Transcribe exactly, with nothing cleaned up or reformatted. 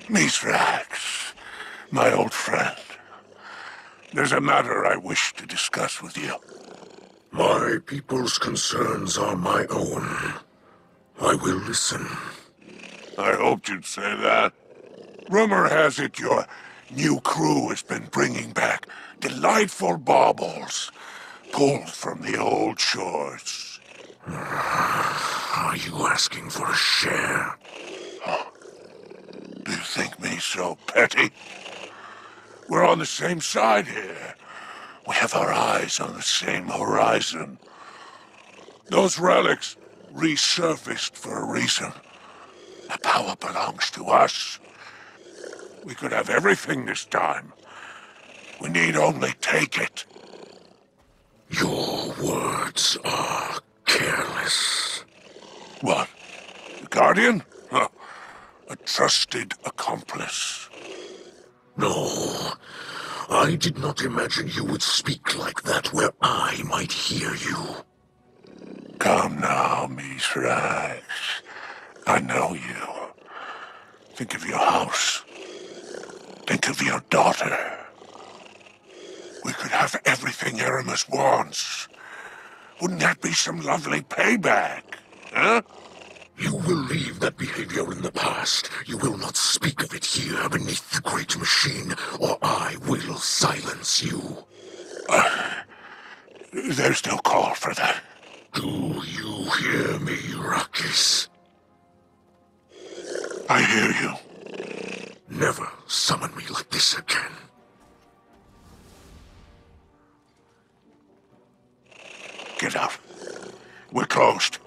Misraaks, my old friend. There's a matter I wish to discuss with you. My people's concerns are my own. I will listen. I hoped you'd say that. Rumor has it your new crew has been bringing back delightful baubles, pulled from the old shores. Are you asking for a share? Oh. Do you think me so petty? We're on the same side here. We have our eyes on the same horizon. Those relics resurfaced for a reason. The power belongs to us. We could have everything this time. We need only take it. Your words are careless. What? The Guardian? Huh. A trusted accomplice. No. I did not imagine you would speak like that where I might hear you. Come now, Misraaks. I know you. Think of your house. Think of your daughter. We could have everything Eramis wants. Wouldn't that be some lovely payback, huh? You will leave that behavior in the past. You will not speak of it here beneath the great machine, or I will silence you. Uh, there's no call for that. Do you hear me, Rakis? I hear you. Never summon me like this again. Get out. We're closed.